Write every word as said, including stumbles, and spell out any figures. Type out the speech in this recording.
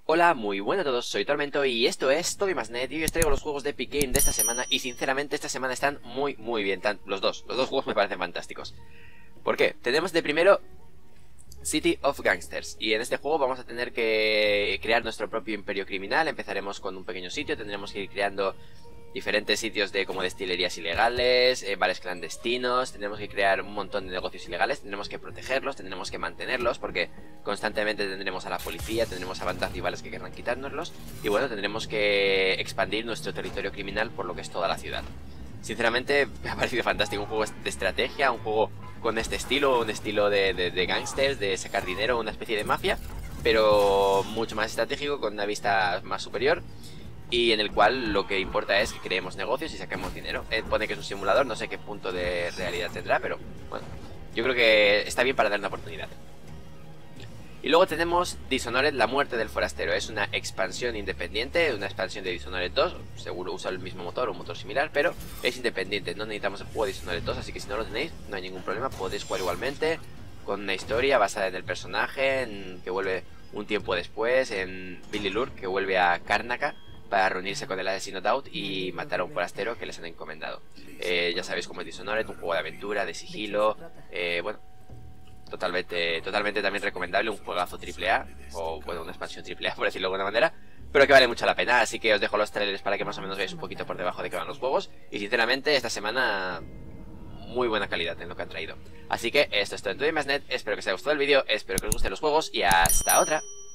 Hola, muy buenas a todos, soy Tormento y esto es TobyMasNet y hoy os traigo los juegos de Epic Game de esta semana y sinceramente esta semana están muy muy bien, tan, los dos, los dos juegos me parecen fantásticos. ¿Por qué? Tenemos de primero City of Gangsters y en este juego vamos a tener que crear nuestro propio imperio criminal. Empezaremos con un pequeño sitio, tendremos que ir creando diferentes sitios de como destilerías ilegales, eh, bares clandestinos, tendremos que crear un montón de negocios ilegales, tendremos que protegerlos, tendremos que mantenerlos porque constantemente tendremos a la policía, tendremos a bandas rivales que querrán quitárnoslos y bueno, tendremos que expandir nuestro territorio criminal por lo que es toda la ciudad. Sinceramente me ha parecido fantástico, un juego de estrategia, un juego con este estilo, un estilo de, de, de gangsters, de sacar dinero, una especie de mafia, pero mucho más estratégico, con una vista más superior. Y en el cual lo que importa es que creemos negocios y saquemos dinero. eh, Pone que es un simulador, no sé qué punto de realidad tendrá, pero bueno, yo creo que está bien para dar una oportunidad. Y luego tenemos Dishonored, la muerte del forastero. Es una expansión independiente, una expansión de Dishonored dos. Seguro usa el mismo motor, un motor similar, pero es independiente. No necesitamos el juego de Dishonored dos, así que si no lo tenéis, no hay ningún problema. Podéis jugar igualmente, con una historia basada en el personaje, en que vuelve un tiempo después, en Billy Lurk, que vuelve a Karnaca para reunirse con el asesino Daud y matar a un forastero que les han encomendado. Eh, ya sabéis cómo es Dishonored, un juego de aventura, de sigilo, eh, bueno, totalmente, totalmente también recomendable, un juegazo triple A, o bueno, una expansión triple A por decirlo de alguna manera, pero que vale mucho la pena, así que os dejo los trailers para que más o menos veáis un poquito por debajo de qué van los juegos, y sinceramente esta semana muy buena calidad en lo que han traído. Así que esto es todo en TobyMasNet, espero que os haya gustado el vídeo, espero que os gusten los juegos y hasta otra.